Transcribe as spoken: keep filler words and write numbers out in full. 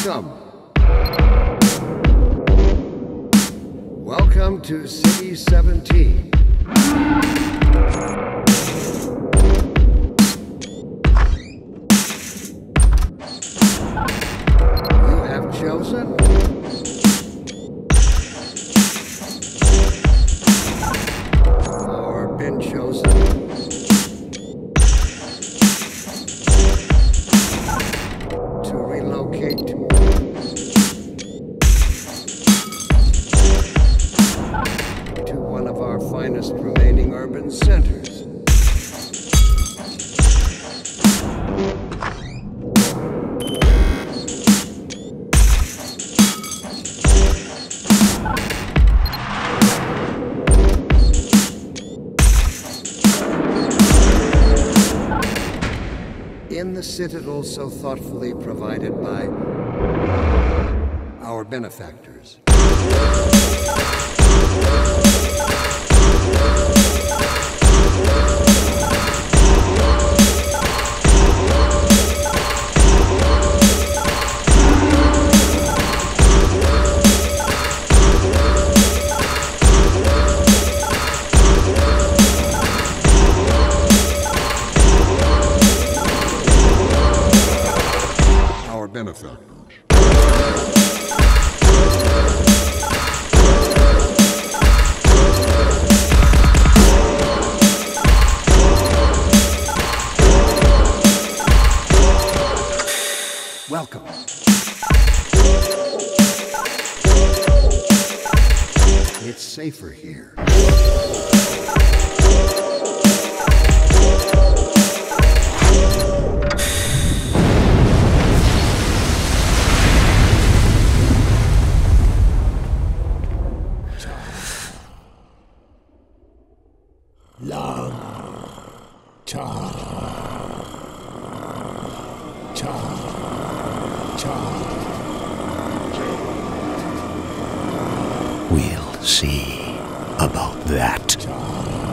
Welcome. Welcome to City seventeen. You have chosen or been chosen to relocate to to one of our finest remaining urban centers. In the Citadel so thoughtfully provided by our benefactors. Benefactors. Welcome. It's safer here. We'll see about that.